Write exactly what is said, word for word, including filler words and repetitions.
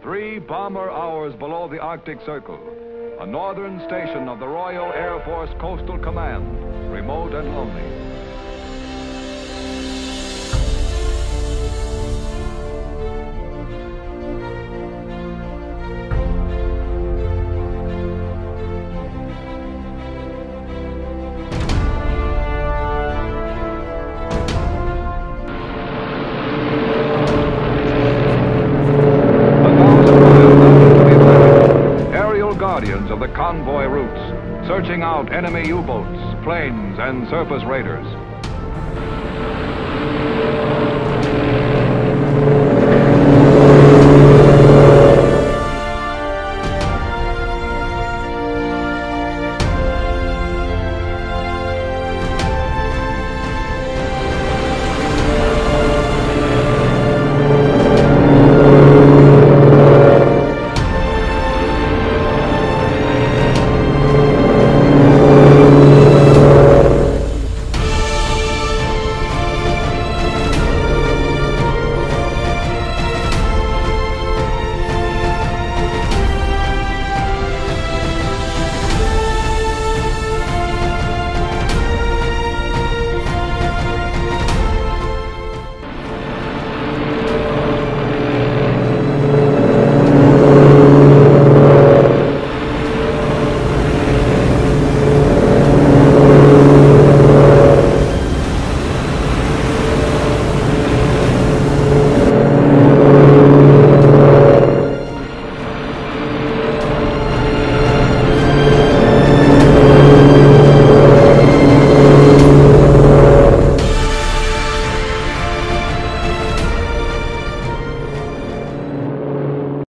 Three bomber hours below the Arctic Circle, a northern station of the Royal Air Force Coastal Command, remote and lonely. Guardians of the convoy routes, searching out enemy U-boats, planes, and surface raiders.